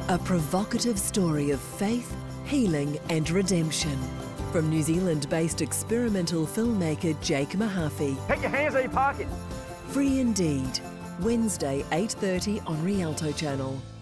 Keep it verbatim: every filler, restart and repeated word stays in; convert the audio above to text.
A provocative story of faith, healing and redemption. From New Zealand-based experimental filmmaker Jake Mahaffey. Take your hands out of your pocket. Free Indeed, Wednesday eight thirty on Rialto Channel.